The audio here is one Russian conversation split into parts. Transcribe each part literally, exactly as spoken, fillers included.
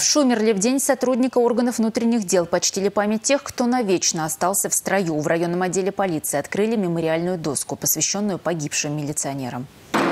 В Шумерле в день сотрудника органов внутренних дел почтили память тех, кто навечно остался в строю. В районном отделе полиции открыли мемориальную доску, посвященную погибшим милиционерам.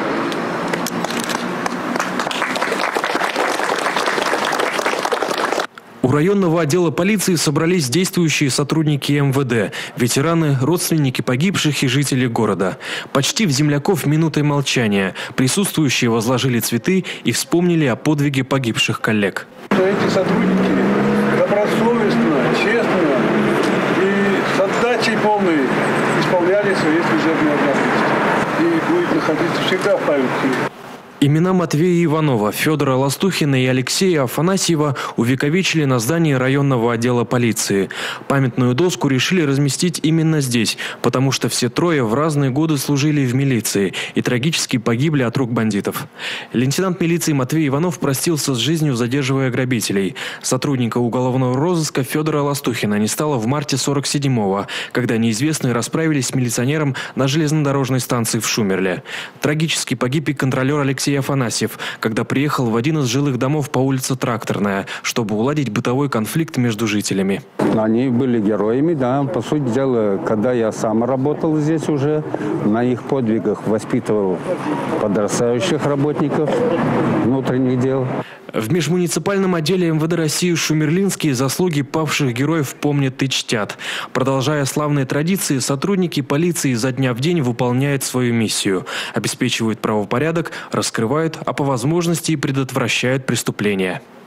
У районного отдела полиции собрались действующие сотрудники эм вэ дэ, ветераны, родственники погибших и жители города. Почти в земляков минутой молчания присутствующие возложили цветы и вспомнили о подвиге погибших коллег. Эти сотрудники добросовестно, честно и с отдачей полной исполняли свои служебные обязанности. И будет находиться всегда в памяти. Имена Матвея Иванова, Федора Ластухина и Алексея Афанасьева увековечили на здании районного отдела полиции. Памятную доску решили разместить именно здесь, потому что все трое в разные годы служили в милиции и трагически погибли от рук бандитов. Лейтенант милиции Матвей Иванов простился с жизнью, задерживая грабителей. Сотрудника уголовного розыска Федора Ластухина не стало в марте сорок седьмого, когда неизвестные расправились с милиционером на железнодорожной станции в Шумерле. Трагически погиб и контролер Алексей Афанасьев, когда приехал в один из жилых домов по улице Тракторная, чтобы уладить бытовой конфликт между жителями. Они были героями, да. По сути дела, когда я сам работал здесь уже, на их подвигах воспитывал подрастающих работников внутренних дел. В межмуниципальном отделе эм вэ дэ России Шумерлинские заслуги павших героев помнят и чтят. Продолжая славные традиции, сотрудники полиции изо дня в день выполняют свою миссию. Обеспечивают правопорядок, раскрывают, а по возможности и предотвращают преступления.